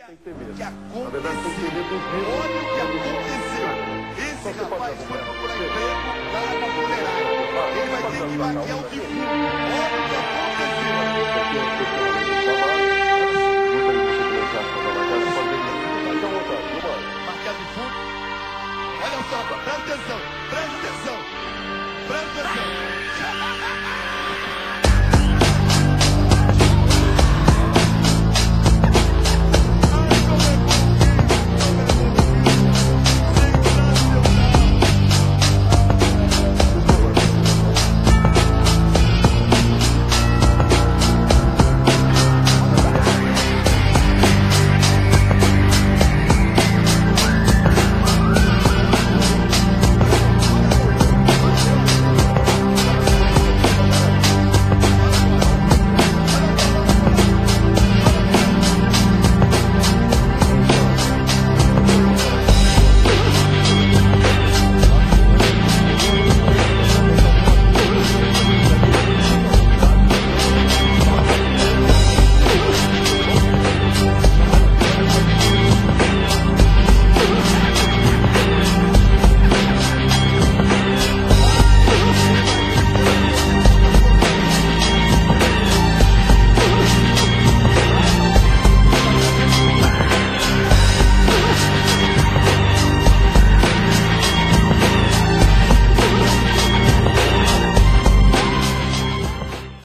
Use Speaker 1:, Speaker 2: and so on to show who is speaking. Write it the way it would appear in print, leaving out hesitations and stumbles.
Speaker 1: o que aconteceu. Olha o que aconteceu. Esse rapaz foi procurar emprego lá na funerária. Ele vai ter que maquiar o defunto. Olha o que aconteceu.